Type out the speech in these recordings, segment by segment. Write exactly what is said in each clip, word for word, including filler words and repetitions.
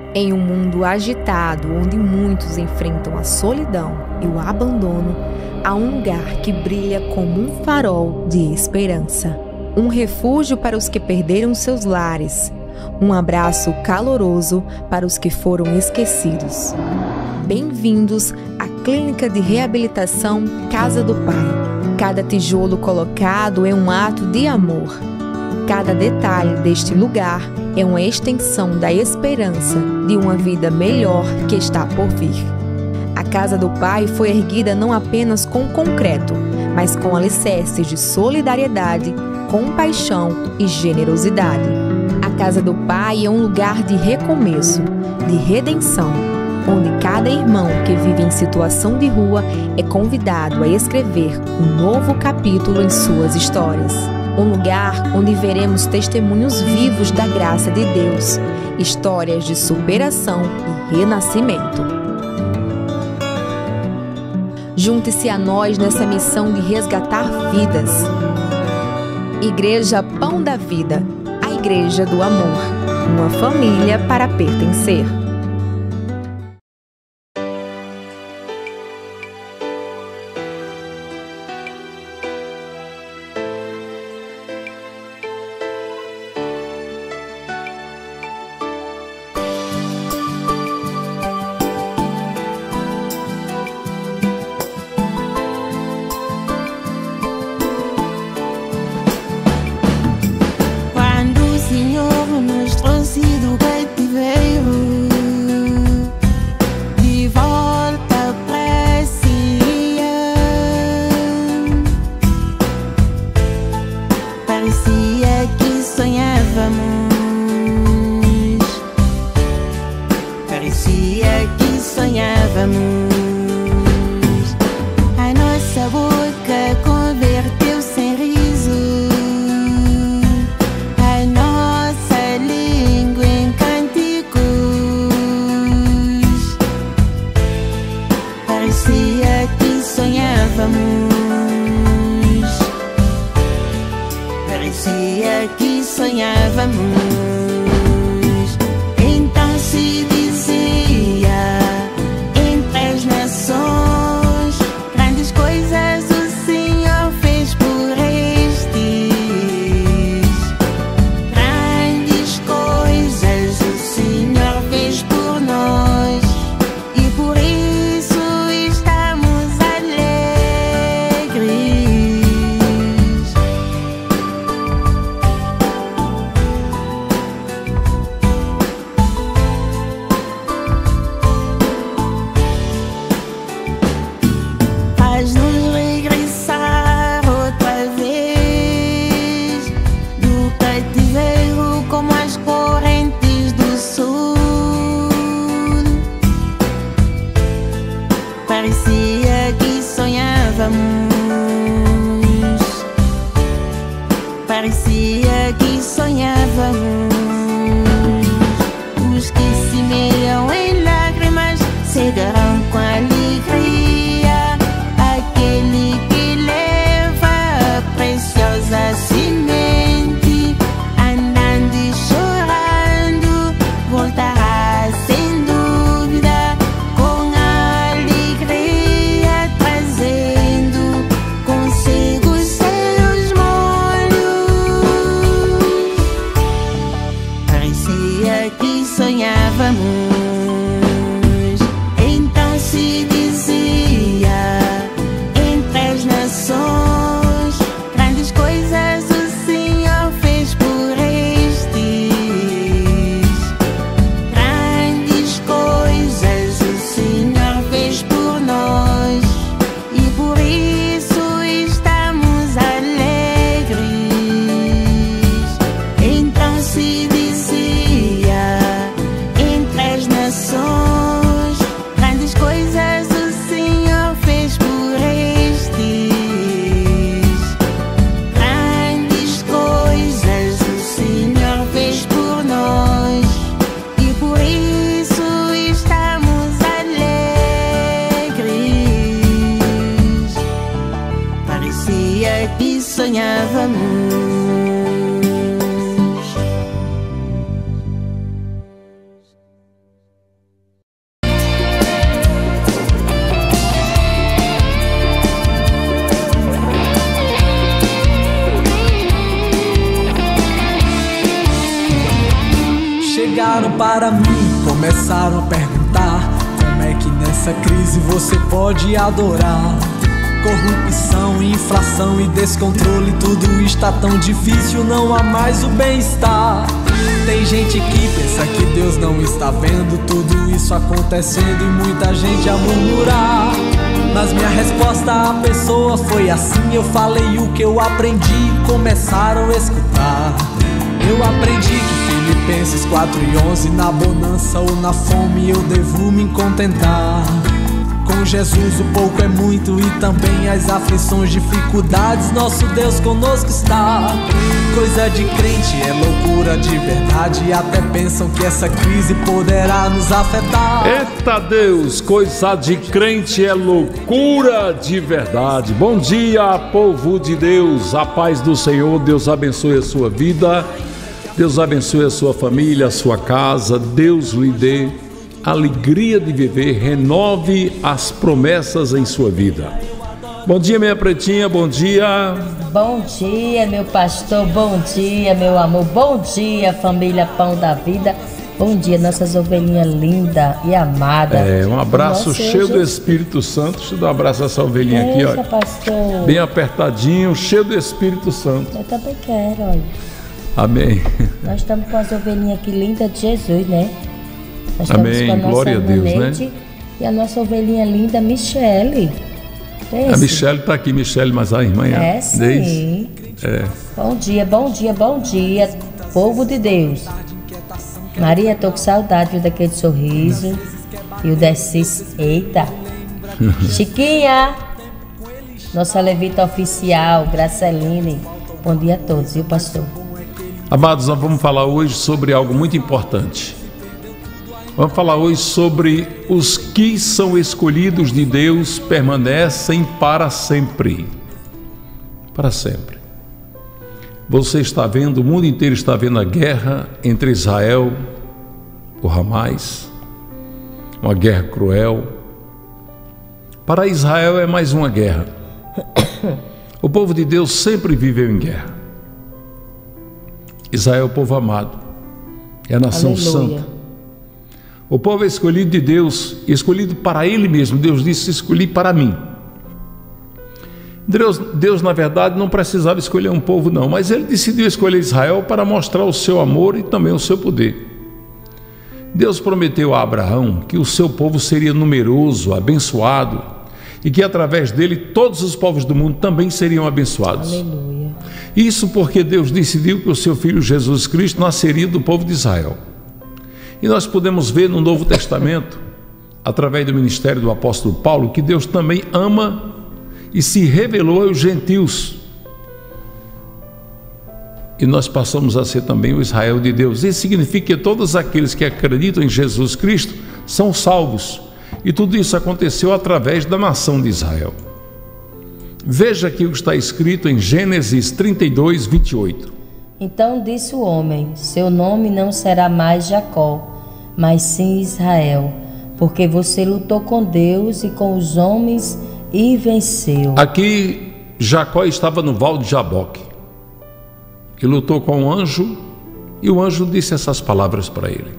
Em um mundo agitado, onde muitos enfrentam a solidão e o abandono, há um lugar que brilha como um farol de esperança. Um refúgio para os que perderam seus lares. Um abraço caloroso para os que foram esquecidos. Bem-vindos à Clínica de Reabilitação Casa do Pai. Cada tijolo colocado é um ato de amor. Cada detalhe deste lugar é uma extensão da esperança de uma vida melhor que está por vir. A Casa do Pai foi erguida não apenas com concreto, mas com alicerces de solidariedade, compaixão e generosidade. A Casa do Pai é um lugar de recomeço, de redenção, onde cada irmão que vive em situação de rua é convidado a escrever um novo capítulo em suas histórias. Um lugar onde veremos testemunhos vivos da graça de Deus, histórias de superação e renascimento. Junte-se a nós nessa missão de resgatar vidas. Igreja Pão da Vida, a Igreja do Amor, uma família para pertencer. Parecia que sonhávamos. Os que se meiam em lágrimas cegarão com alegria. Aquele que leva a preciosa semente, andando e chorando, voltará sem dúvida, com alegria, trazendo consigo seus molhos. Parecia que sonhávamos. Então se dizia entre as nações, grandes coisas o Senhor fez por estes. Grandes coisas o Senhor fez por nós, e por isso estamos alegres. Então se dizia entre as nações, Chegaram para mim, começaram a perguntar: como é que nessa crise você pode adorar? Corrupção, inflação e descontrole, tudo está tão difícil, não há mais o bem-estar. Tem gente que pensa que Deus não está vendo tudo isso acontecendo e muita gente a murmurar. Mas minha resposta à pessoa foi assim: eu falei o que eu aprendi e começaram a escutar. Eu aprendi que Filipenses quatro e onze, na bonança ou na fome eu devo me contentar. Com Jesus o pouco é muito e também as aflições, dificuldades, nosso Deus conosco está. Coisa de crente é loucura de verdade, e até pensam que essa crise poderá nos afetar. Eita Deus, coisa de crente é loucura de verdade. Bom dia, povo de Deus, a paz do Senhor, Deus abençoe a sua vida, Deus abençoe a sua família, a sua casa, Deus lhe dê alegria de viver, renove as promessas em sua vida. Bom dia, minha pretinha, bom dia. Bom dia, meu pastor, bom dia, meu amor, bom dia, família Pão da Vida. Bom dia, nossas ovelhinhas lindas e amadas. É, um abraço Nossa, cheio hoje... do Espírito Santo. Deixa eu dar um abraço a essa ovelhinha aqui, Eita, olha. pastor. Bem apertadinho, cheio do Espírito Santo. Eu também quero, olha. Amém. Nós estamos com as ovelhinhas aqui lindas de Jesus, né? Nós Amém, estamos com a nossa glória a Deus, Nanete, né? E a nossa ovelhinha linda, Michele. A Michele está aqui, Michele, mas a irmã é. É, sim. Desde... É. Bom dia, bom dia, bom dia, povo de Deus. Maria, tô com saudade daquele sorriso. E o Descis, eita. Chiquinha, nossa levita oficial, Graceline. Bom dia a todos, viu, pastor? Amados, nós vamos falar hoje sobre algo muito importante. Vamos falar hoje sobre os que são escolhidos de Deus permanecem para sempre. Para sempre. Você está vendo, o mundo inteiro está vendo a guerra entre Israel e o Hamas. Uma guerra cruel. Para Israel é mais uma guerra. O povo de Deus sempre viveu em guerra. Israel é o povo amado. É a nação Aleluia. santa. O povo é escolhido de Deus, escolhido para Ele mesmo. Deus disse: escolhi para mim. Deus, Deus, na verdade, não precisava escolher um povo, não. Mas Ele decidiu escolher Israel para mostrar o seu amor e também o seu poder. Deus prometeu a Abraão que o seu povo seria numeroso, abençoado, e que através dele todos os povos do mundo também seriam abençoados. Aleluia. Isso porque Deus decidiu que o seu Filho Jesus Cristo nasceria do povo de Israel. E nós podemos ver no Novo Testamento, através do ministério do apóstolo Paulo, que Deus também ama e se revelou aos gentios. E nós passamos a ser também o Israel de Deus. Isso significa que todos aqueles que acreditam em Jesus Cristo são salvos. E tudo isso aconteceu através da nação de Israel. Veja aqui o que está escrito em Gênesis trinta e dois, vinte e oito. Então disse o homem: seu nome não será mais Jacó, mas sim Israel, porque você lutou com Deus e com os homens e venceu. Aqui Jacó estava no Val de Jaboque e lutou com o anjo, e o anjo disse essas palavras para ele.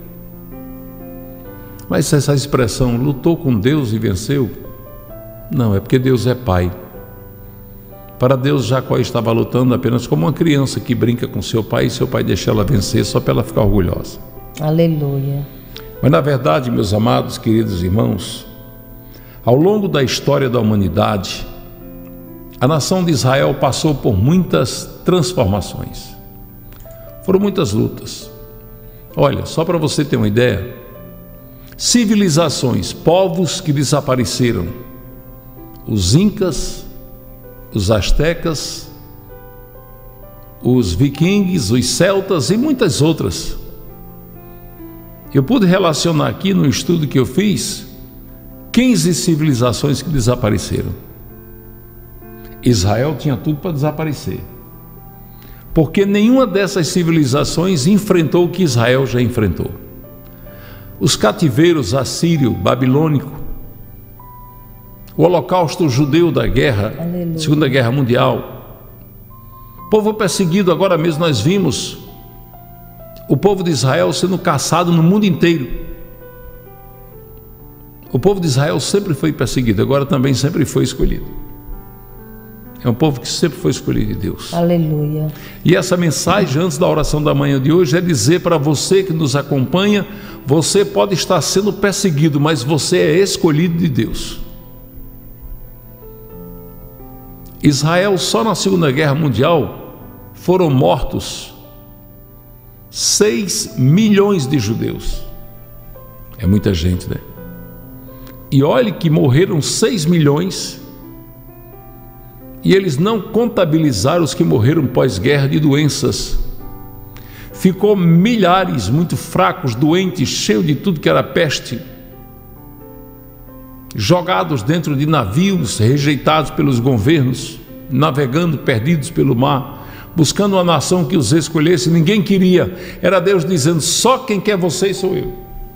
Mas essa expressão, lutou com Deus e venceu, não, é porque Deus é pai. Para Deus, Jacó estava lutando apenas como uma criança que brinca com seu pai e seu pai deixa ela vencer só para ela ficar orgulhosa. Aleluia. Mas na verdade, meus amados, queridos irmãos, ao longo da história da humanidade, a nação de Israel passou por muitas transformações. Foram muitas lutas. Olha, só para você ter uma ideia, civilizações, povos que desapareceram, os incas, os astecas, os vikings, os celtas e muitas outras. Eu pude relacionar aqui no estudo que eu fiz quinze civilizações que desapareceram. Israel tinha tudo para desaparecer, porque nenhuma dessas civilizações enfrentou o que Israel já enfrentou. Os cativeiros assírio, babilônico, o holocausto judeu da guerra, Aleluia. Segunda Guerra Mundial, povo perseguido. Agora mesmo nós vimos o povo de Israel sendo caçado no mundo inteiro. O povo de Israel sempre foi perseguido, agora também sempre foi escolhido. É um povo que sempre foi escolhido de Deus. Aleluia. E essa mensagem, antes da oração da manhã de hoje, é dizer para você que nos acompanha: você pode estar sendo perseguido, mas você é escolhido de Deus. Israel, só na Segunda Guerra Mundial, foram mortos seis milhões de judeus. É muita gente, né? E olhe que morreram seis milhões e eles não contabilizaram os que morreram pós-guerra de doenças. Ficou milhares muito fracos, doentes, cheios de tudo que era peste, jogados dentro de navios, rejeitados pelos governos, navegando perdidos pelo mar, buscando uma nação que os escolhesse. Ninguém queria. Era Deus dizendo: só quem quer vocês sou eu.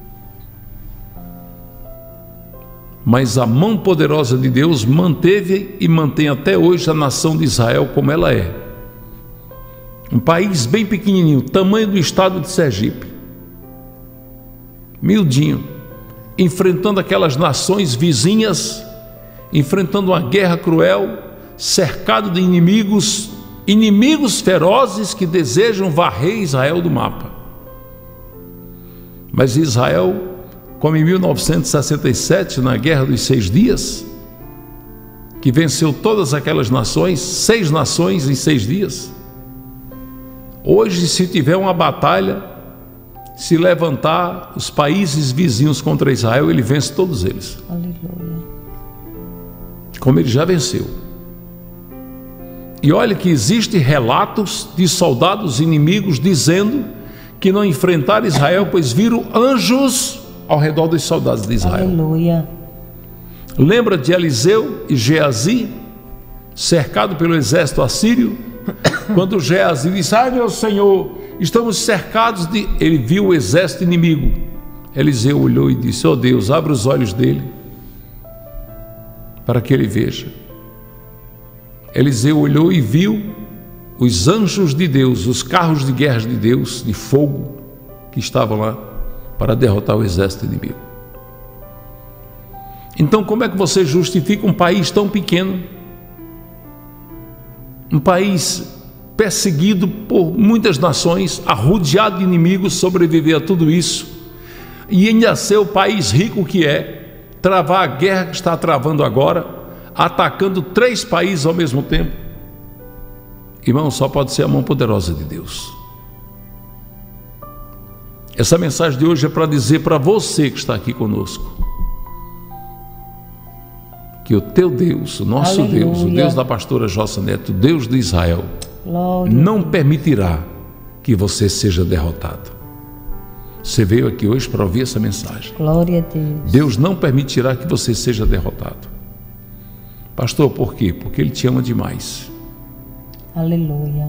Mas a mão poderosa de Deus manteve e mantém até hoje a nação de Israel como ela é. Um país bem pequenininho, tamanho do estado de Sergipe, miudinho, enfrentando aquelas nações vizinhas, enfrentando uma guerra cruel, cercado de inimigos, inimigos ferozes que desejam varrer Israel do mapa. Mas Israel, como em mil novecentos e sessenta e sete, na Guerra dos Seis Dias, que venceu todas aquelas nações, seis nações em seis dias. Hoje, se tiver uma batalha, se levantar os países vizinhos contra Israel, ele vence todos eles. Aleluia. Como ele já venceu. E olha que existem relatos de soldados inimigos dizendo que não enfrentaram Israel, pois viram anjos ao redor dos soldados de Israel. Aleluia. Lembra de Eliseu e Geazi, cercado pelo exército assírio? Quando Geazi disse: ai meu Senhor, estamos cercados de... Ele viu o exército inimigo. Eliseu olhou e disse: ó Deus, abre os olhos dele para que ele veja. Eliseu olhou e viu os anjos de Deus, os carros de guerra de Deus, de fogo, que estavam lá para derrotar o exército inimigo. Então, como é que você justifica um país tão pequeno, um país perseguido por muitas nações, arrodeado de inimigos, sobreviver a tudo isso, e ainda ser o país rico que é, travar a guerra que está travando agora, atacando três países ao mesmo tempo? Irmão, só pode ser a mão poderosa de Deus. Essa mensagem de hoje é para dizer para você que está aqui conosco que o teu Deus, o nosso Aleluia. Deus, o Deus da pastora Jossa Neto, o Deus de Israel, Glória. não permitirá que você seja derrotado. Você veio aqui hoje para ouvir essa mensagem. Glória a Deus. Deus não permitirá que você seja derrotado. Pastor, por quê? Porque Ele te ama demais. Aleluia.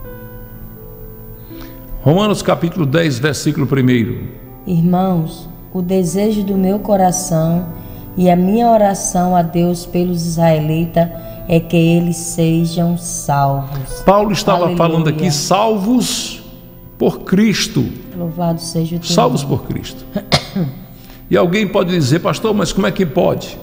Romanos capítulo dez, versículo primeiro. Irmãos, o desejo do meu coração e a minha oração a Deus pelos israelitas é que eles sejam salvos. Paulo estava Aleluia. falando aqui, salvos por Cristo. Louvado seja o teu Salvos nome. por Cristo. E alguém pode dizer: pastor, mas como é que pode?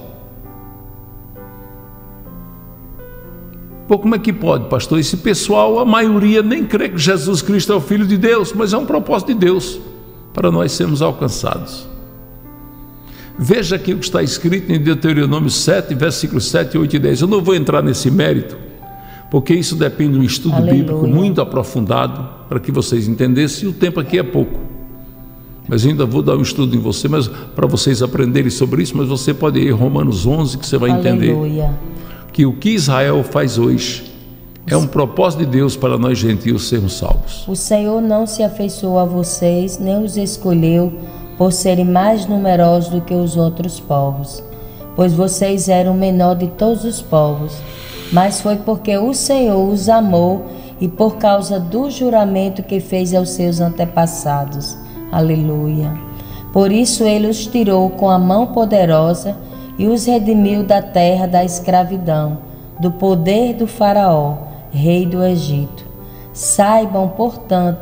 Pô, como é que pode, pastor? Esse pessoal, a maioria nem crê que Jesus Cristo é o Filho de Deus, mas é um propósito de Deus para nós sermos alcançados. Veja aqui o que está escrito em Deuteronômio sete, versículos sete, oito e dez. Eu não vou entrar nesse mérito, porque isso depende de um estudo Aleluia. bíblico muito aprofundado, para que vocês entendessem, e o tempo aqui é pouco. Mas eu ainda vou dar um estudo em você, mas para vocês aprenderem sobre isso, mas você pode ir em Romanos onze, que você vai entender. Aleluia. Que o que Israel faz hoje é um propósito de Deus para nós gentios sermos salvos. O Senhor não se afeiçoou a vocês, nem os escolheu por serem mais numerosos do que os outros povos, pois vocês eram o menor de todos os povos, mas foi porque o Senhor os amou e por causa do juramento que fez aos seus antepassados. Aleluia. Por isso Ele os tirou com a mão poderosa e os redimiu da terra da escravidão, do poder do faraó, rei do Egito. Saibam, portanto,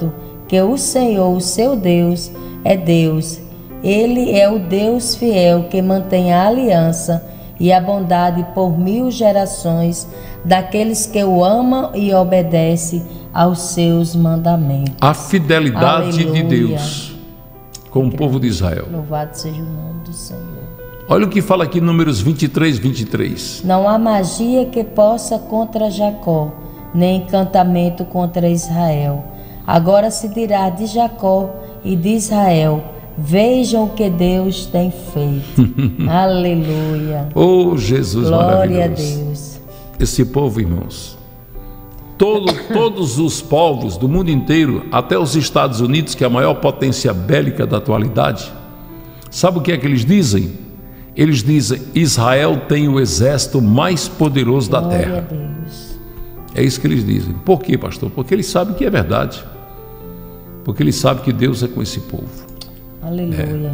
que o Senhor, o seu Deus, é Deus. Ele é o Deus fiel que mantém a aliança e a bondade por mil gerações daqueles que o amam e obedecem aos seus mandamentos. A fidelidade Aleluia. de Deus com o povo de Israel. Louvado seja o nome do Senhor. Olha o que fala aqui, Números vinte e três, vinte e três. Não há magia que possa contra Jacó, nem encantamento contra Israel. Agora se dirá de Jacó e de Israel: vejam o que Deus tem feito. Aleluia. Oh, Jesus Glória a maravilhoso. Deus. Esse povo, irmãos, todo, todos os povos do mundo inteiro, até os Estados Unidos, que é a maior potência bélica da atualidade, sabe o que é que eles dizem? Eles dizem: Israel tem o exército mais poderoso da Glória terra. a Deus. É isso que eles dizem. Por quê, pastor? Porque eles sabem que é verdade. Porque eles sabem que Deus é com esse povo. Aleluia.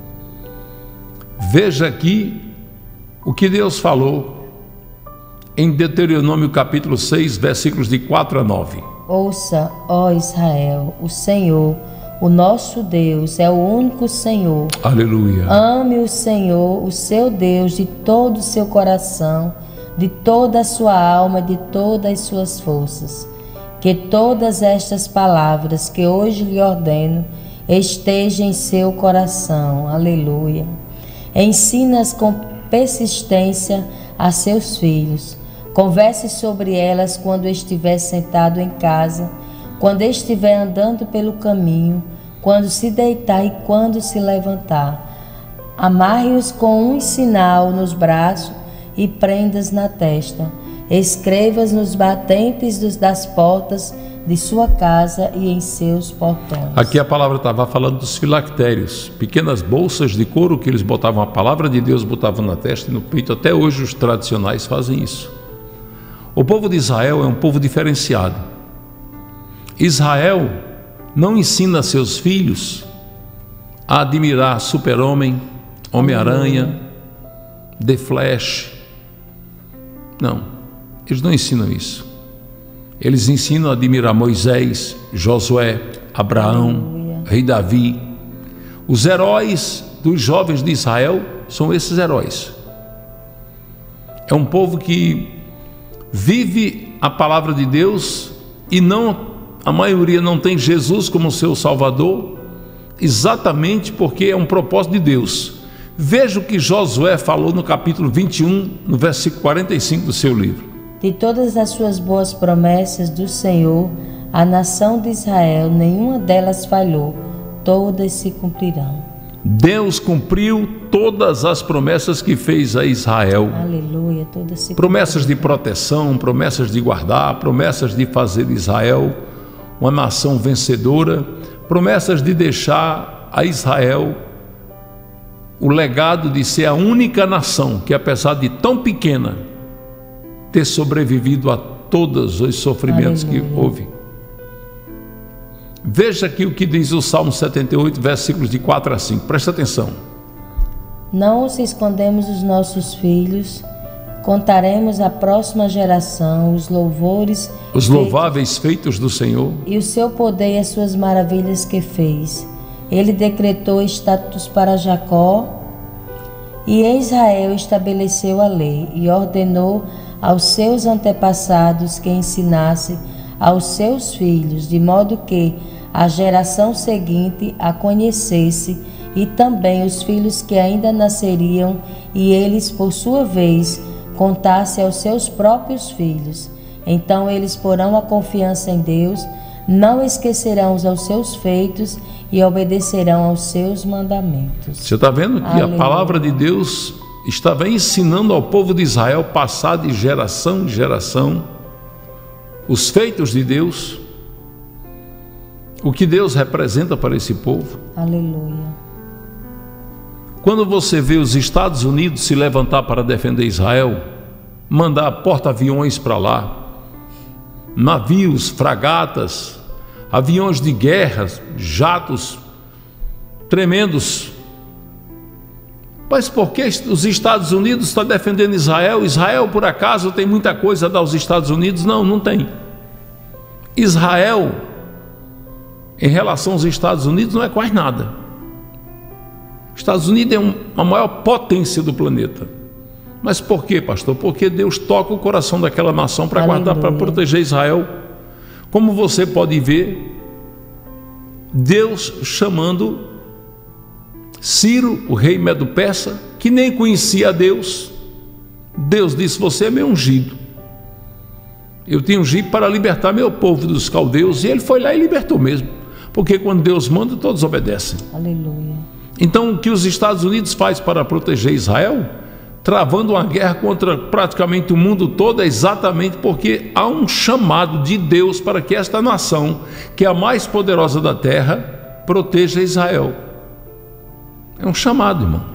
É. Veja aqui o que Deus falou em Deuteronômio capítulo seis, versículos de quatro a nove. Ouça, ó Israel, o Senhor, o nosso Deus, é o único Senhor. Aleluia. Ame o Senhor, o seu Deus, de todo o seu coração, de toda a sua alma, de todas as suas forças. Que todas estas palavras que hoje lhe ordeno estejam em seu coração. Aleluia. Ensina-as com persistência a seus filhos. Converse sobre elas quando estiver sentado em casa, quando estiver andando pelo caminho, quando se deitar e quando se levantar. Amarre-os com um sinal nos braços e prendas na testa. Escreva-as nos batentes das portas de sua casa e em seus portões. Aqui a palavra estava falando dos filactérios, pequenas bolsas de couro que eles botavam a palavra de Deus, botavam na testa e no peito. Até hoje os tradicionais fazem isso. O povo de Israel é um povo diferenciado. Israel não ensina seus filhos a admirar Super-Homem, Homem-Aranha, The Flash. Não, eles não ensinam isso. Eles ensinam a admirar Moisés, Josué, Abraão, Aleluia. Rei Davi. Os heróis dos jovens de Israel são esses heróis. É um povo que vive a palavra de Deus e não, a maioria não tem Jesus como seu Salvador, exatamente porque é um propósito de Deus. Veja o que Josué falou no capítulo vinte e um, no versículo quarenta e cinco do seu livro. De todas as suas boas promessas do Senhor, a nação de Israel, nenhuma delas falhou, todas se cumprirão. Deus cumpriu todas as promessas que fez a Israel. Aleluia, todas se promessas de proteção, promessas de guardar, promessas de fazer de Israel uma nação vencedora, promessas de deixar a Israel o legado de ser a única nação que, apesar de tão pequena, ter sobrevivido a todos os sofrimentos Aleluia. Que houve. Veja aqui o que diz o Salmo setenta e oito, versículos de quatro a cinco. Presta atenção. Não os escondemos dos nossos filhos, contaremos à próxima geração os louvores, os louváveis feitos do Senhor, e o seu poder e as suas maravilhas que fez. Ele decretou estatutos para Jacó, e em Israel estabeleceu a lei, e ordenou aos seus antepassados que ensinasse aos seus filhos, de modo que a geração seguinte a conhecesse, e também os filhos que ainda nasceriam, e eles, por sua vez, contasse aos seus próprios filhos. Então eles porão a confiança em Deus, não esquecerão os seus feitos e obedecerão aos seus mandamentos. Você está vendo que Aleluia. A palavra de Deus estava ensinando ao povo de Israel, passar de geração em geração, os feitos de Deus, o que Deus representa para esse povo. Aleluia. Quando você vê os Estados Unidos se levantar para defender Israel, mandar porta-aviões para lá, navios, fragatas, aviões de guerra, jatos tremendos. Mas por que os Estados Unidos estão defendendo Israel? Israel, por acaso, tem muita coisa a dar aos Estados Unidos? Não, não tem. Israel em relação aos Estados Unidos, não é quase nada. Estados Unidos é um, a maior potência do planeta. Mas por quê, pastor? Porque Deus toca o coração daquela nação para guardar, para proteger Israel. Como você pode ver, Deus chamando Ciro, o rei Medo-Persa, que nem conhecia a Deus. Deus disse: você é meu ungido. Eu te ungi para libertar meu povo dos caldeus. E ele foi lá e libertou mesmo. Porque quando Deus manda, todos obedecem. Aleluia. Então, o que os Estados Unidos faz para proteger Israel, travando uma guerra contra praticamente o mundo todo, é exatamente porque há um chamado de Deus para que esta nação, que é a mais poderosa da terra, proteja Israel. É um chamado, irmão.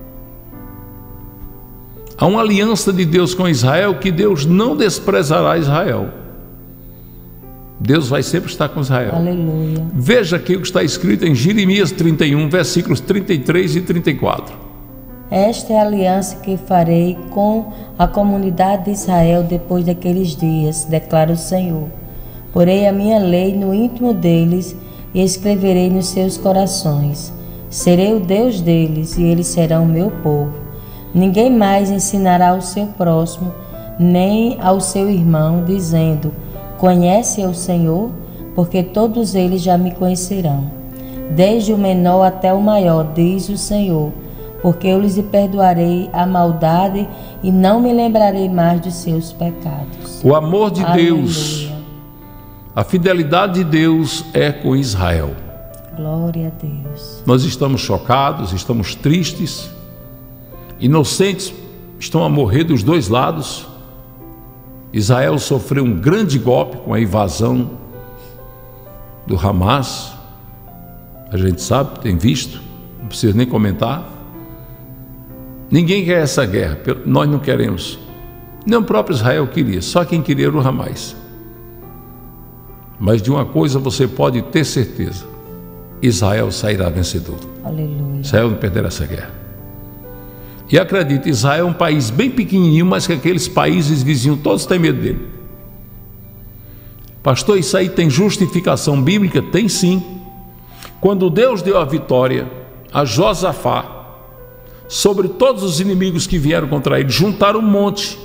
Há uma aliança de Deus com Israel, que Deus não desprezará Israel. Deus vai sempre estar com Israel. Aleluia. Veja aqui o que está escrito em Jeremias trinta e um, versículos trinta e três e trinta e quatro. Esta é a aliança que farei com a comunidade de Israel depois daqueles dias, declara o Senhor. Porei a minha lei no íntimo deles e escreverei nos seus corações. Serei o Deus deles e eles serão o meu povo. Ninguém mais ensinará ao seu próximo, nem ao seu irmão, dizendo: conhece o Senhor, porque todos eles já me conhecerão. Desde o menor até o maior, diz o Senhor, porque eu lhes perdoarei a maldade e não me lembrarei mais dos seus pecados. O amor de Aleluia. Deus, a fidelidade de Deus é com Israel. Glória a Deus. Nós estamos chocados, estamos tristes, inocentes estão a morrer dos dois lados. Israel sofreu um grande golpe com a invasão do Hamas. A gente sabe, tem visto, não preciso nem comentar. Ninguém quer essa guerra, nós não queremos. Nem o próprio Israel queria, só quem queria era o Hamas. Mas de uma coisa você pode ter certeza: Israel sairá vencedor. Aleluia. Israel não perderá essa guerra. E acredite, Israel é um país bem pequenininho, mas que aqueles países vizinhos todos têm medo dele. Pastor, isso aí tem justificação bíblica? Tem sim. Quando Deus deu a vitória a Josafá sobre todos os inimigos que vieram contra ele, juntaram um monte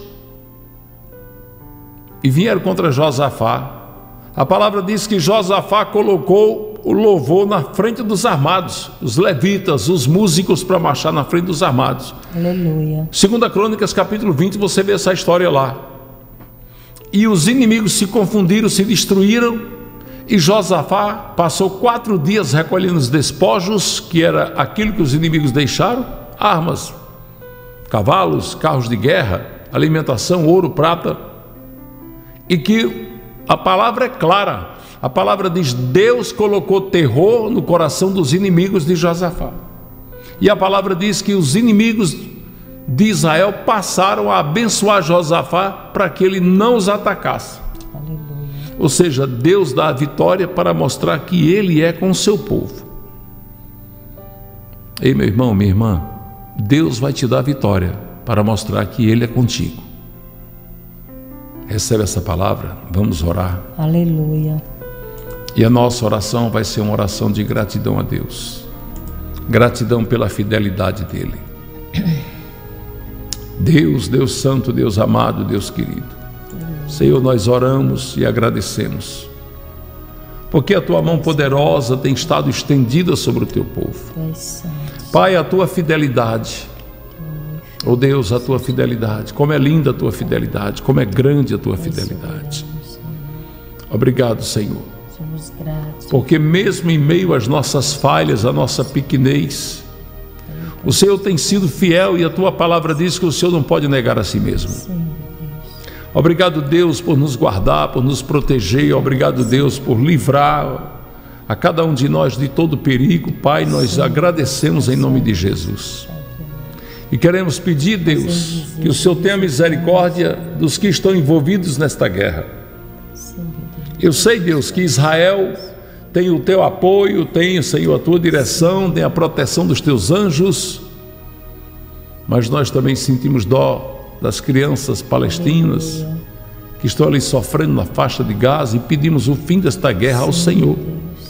e vieram contra Josafá. A palavra diz que Josafá colocou o louvor na frente dos armados, os levitas, os músicos para marchar na frente dos armados. Aleluia. Segunda Crônicas, capítulo vinte, você vê essa história lá. E os inimigos se confundiram, se destruíram, e Josafá passou quatro dias recolhendo os despojos, que era aquilo que os inimigos deixaram: armas, cavalos, carros de guerra, alimentação, ouro, prata. E que a palavra é clara. A palavra diz: Deus colocou terror no coração dos inimigos de Josafá. E a palavra diz que os inimigos de Israel passaram a abençoar Josafá para que ele não os atacasse. Aleluia. Ou seja, Deus dá a vitória para mostrar que ele é com o seu povo. Ei, meu irmão, minha irmã, Deus vai te dar a vitória para mostrar que ele é contigo. Recebe essa palavra, vamos orar. Aleluia. E a nossa oração vai ser uma oração de gratidão a Deus. Gratidão pela fidelidade dele. Deus, Deus santo, Deus amado, Deus querido. Senhor, nós oramos e agradecemos, porque a tua mão poderosa tem estado estendida sobre o teu povo. Pai, a tua fidelidade, oh Deus, a tua fidelidade, como é linda a tua fidelidade, como é grande a tua fidelidade. Obrigado, Senhor, porque mesmo em meio às nossas falhas, à nossa pequenez, o Senhor tem sido fiel, e a tua palavra diz que o Senhor não pode negar a si mesmo. Obrigado, Deus, por nos guardar, por nos proteger. Obrigado, Deus, por livrar a cada um de nós de todo perigo. Pai, nós agradecemos em nome de Jesus. E queremos pedir, Deus, que o Senhor tenha misericórdia dos que estão envolvidos nesta guerra. Eu sei, Deus, que Israel tem o teu apoio, tem, Senhor, a tua direção, tem a proteção dos teus anjos, mas nós também sentimos dó das crianças palestinas que estão ali sofrendo na faixa de Gaza, e pedimos o fim desta guerra ao Senhor.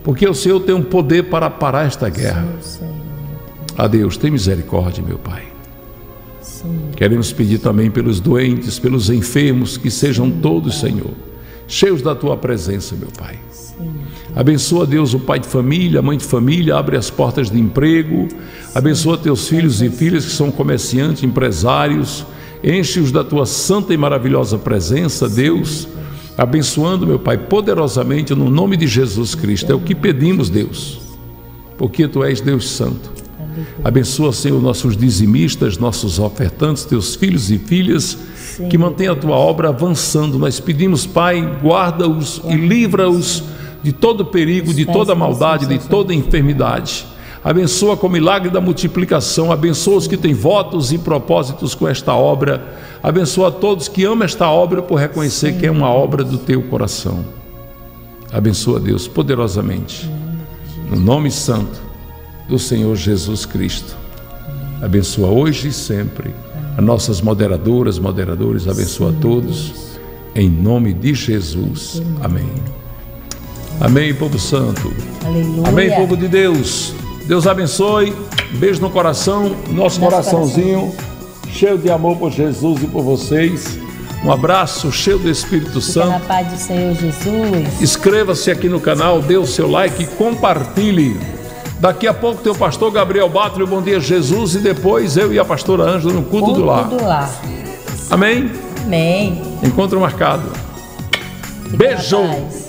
porque o Senhor tem um poder para parar esta guerra. A Deus, tem misericórdia, meu Pai. Queremos pedir também pelos doentes, pelos enfermos, que sejam todos, Senhor, cheios da Tua presença, meu Pai. Abençoa, Deus, o pai de família, a mãe de família, abre as portas de emprego. Abençoa teus filhos e filhas que são comerciantes, empresários. Enche-os da Tua santa e maravilhosa presença, Deus. Abençoando, meu Pai, poderosamente no nome de Jesus Cristo. É o que pedimos, Deus, porque Tu és Deus Santo. Abençoa, Senhor, nossos dizimistas, nossos ofertantes, Teus filhos e filhas, Sim. que mantém a Tua obra avançando. Nós pedimos, Pai, guarda-os e livra-os de todo perigo, de toda maldade, de toda enfermidade. Abençoa com o milagre da multiplicação. Abençoa os que têm votos e propósitos com esta obra. Abençoa a todos que amam esta obra por reconhecer Sim. que é uma obra do Teu coração. Abençoa, Deus, poderosamente, no nome santo do Senhor Jesus Cristo. Abençoa hoje e sempre as nossas moderadoras, moderadores. Abençoa a todos, em nome de Jesus. Amém. Amém, povo santo. Aleluia. Amém, povo de Deus. Deus abençoe. Beijo no coração, nosso coraçãozinho cheio de amor por Jesus e por vocês. Um abraço cheio do Espírito Santo. Na paz do Senhor Jesus. Inscreva-se aqui no canal, dê o seu like e compartilhe. Daqui a pouco tem o pastor Gabriel Bátrio, Bom Dia Jesus, e depois eu e a pastora Ângela no culto, culto do lar. do lar. Amém? Amém. Encontro marcado. Fique Beijo.